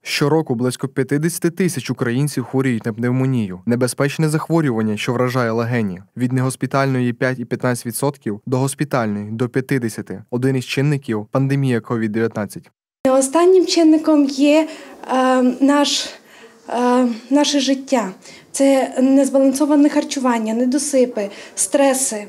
Щороку близько 50 тисяч українців хворіють на пневмонію – небезпечне захворювання, що вражає легені. Від негоспітальної 5,15% до госпітальної – до 50%. Один із чинників – пандемія COVID-19. Останнім чинником є наше життя. Це незбалансоване харчування, недосипи, стреси.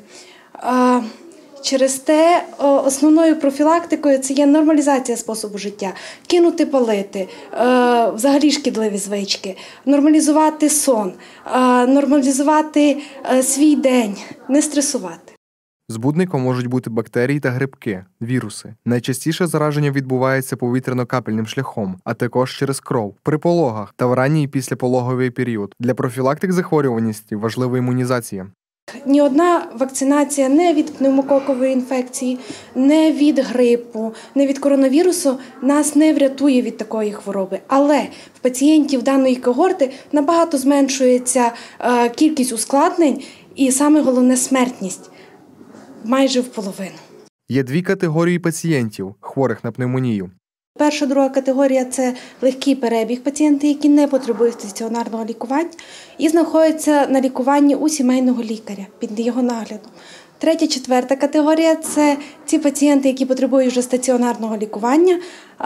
Через те основною профілактикою це є нормалізація способу життя, кинути палити, взагалі шкідливі звички, нормалізувати сон, нормалізувати свій день, не стресувати. Збудником можуть бути бактерії та грибки, віруси. Найчастіше зараження відбувається повітряно-капельним шляхом, а також через кров, при пологах та в ранній і післяпологовий період. Для профілактик захворюваності важлива імунізація. Ні одна вакцинація не від пневмококової інфекції, не від грипу, не від коронавірусу нас не врятує від такої хвороби. Але в пацієнтів даної когорти набагато зменшується кількість ускладнень і, саме головне, смертність майже в половину. Є дві категорії пацієнтів, хворих на пневмонію. Перша, друга категорія – це легкий перебіг, пацієнти, які не потребують стаціонарного лікування і знаходяться на лікуванні у сімейного лікаря під його наглядом. Третя, четверта категорія – це ті пацієнти, які потребують вже стаціонарного лікування.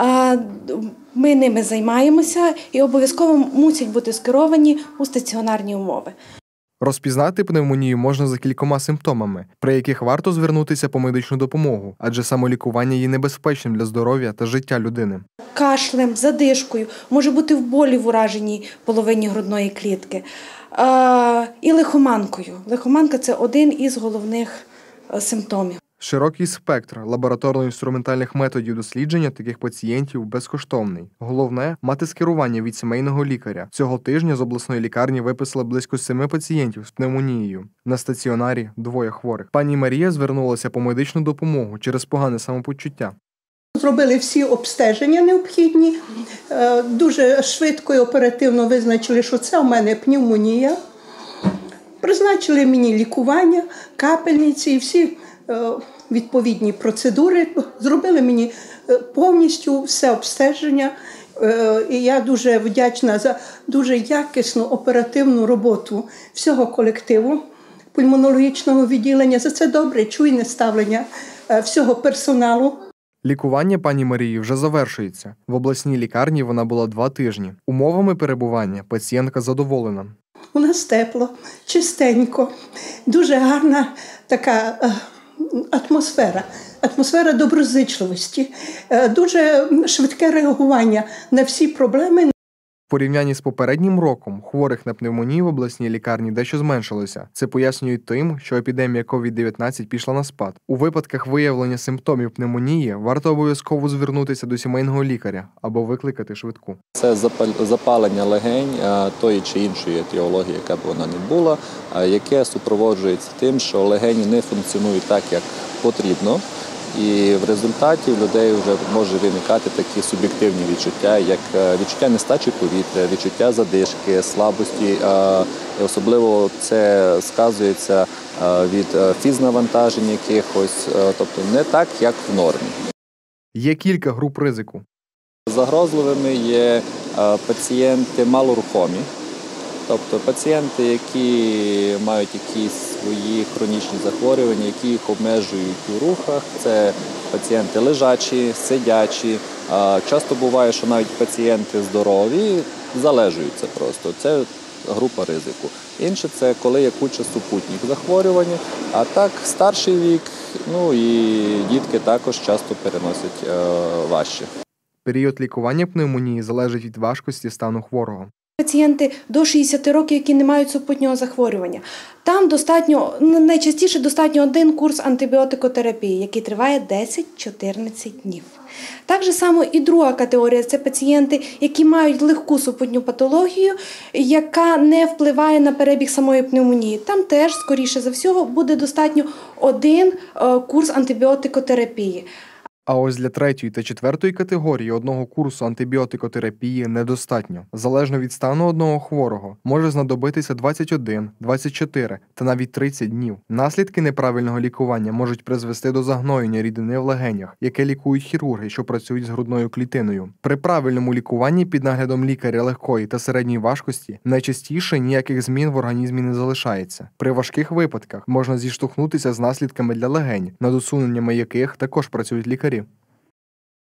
Ми ними займаємося і обов'язково мусять бути скеровані у стаціонарні умови. Розпізнати пневмонію можна за кількома симптомами, при яких варто звернутися по медичну допомогу, адже самолікування є небезпечним для здоров'я та життя людини. Кашлем, задишкою, може бути в болі в ураженій половині грудної клітки і лихоманкою. Лихоманка – це один із головних симптомів. Широкий спектр лабораторно-інструментальних методів дослідження таких пацієнтів безкоштовний. Головне – мати скерування від сімейного лікаря. Цього тижня з обласної лікарні виписали близько 7 пацієнтів з пневмонією. На стаціонарі 2 хворих. Пані Марія звернулася по медичну допомогу через погане самопочуття. Зробили всі обстеження необхідні, дуже швидко і оперативно визначили, що це у мене пневмонія. Призначили мені лікування, капельниці і всі відповідні процедури. Зробили мені повністю все обстеження. І я дуже вдячна за дуже якісну оперативну роботу всього колективу пульмонологічного відділення. За це добре, чуйне ставлення всього персоналу. Лікування пані Марії вже завершується. В обласній лікарні вона була 2 тижні. Умовами перебування пацієнтка задоволена. У нас тепло, чистенько, дуже гарна така атмосфера доброзичливості, дуже швидке реагування на всі проблеми. В порівнянні з попереднім роком хворих на пневмонію в обласній лікарні дещо зменшилося. Це пояснюють тим, що епідемія COVID-19 пішла на спад. У випадках виявлення симптомів пневмонії варто обов'язково звернутися до сімейного лікаря або викликати швидку. Це запалення легень тої чи іншої етіології, яка б вона не була, яке супроводжується тим, що легені не функціонують так, як потрібно. І в результаті в людей вже може виникати такі суб'єктивні відчуття, як відчуття нестачі повітря, відчуття задишки, слабості. І особливо це сказується від фізнавантажень якихось, тобто не так, як в нормі. Є кілька груп ризику. Загрозливими є пацієнти малорухомі. Тобто пацієнти, які мають якісь свої хронічні захворювання, які їх обмежують у рухах, це пацієнти лежачі, сидячі. Часто буває, що навіть пацієнти здорові залежуються просто. Це група ризику. Інше – це коли є куча супутніх захворювань, а так старший вік, ну і дітки також часто переносять важче. Період лікування пневмонії залежить від важкості стану хворого. Пацієнти до 60 років, які не мають супутнього захворювання. Там найчастіше достатньо 1 курс антибіотикотерапії, який триває 10-14 днів. Так же само і друга категорія – це пацієнти, які мають легку супутню патологію, яка не впливає на перебіг самої пневмонії. Там теж, скоріше за всього, буде достатньо 1 курс антибіотикотерапії. А ось для 3-ї та 4-ї категорії одного курсу антибіотикотерапії недостатньо. Залежно від стану одного хворого, може знадобитися 21, 24 та навіть 30 днів. Наслідки неправильного лікування можуть призвести до загноєння рідини в легенях, яке лікують хірурги, що працюють з грудною клітиною. При правильному лікуванні під наглядом лікаря легкої та середньої важкості найчастіше ніяких змін в організмі не залишається. При важких випадках можна зіштовхнутися з наслідками для легень, над усуненнями яких також працюють лікарі.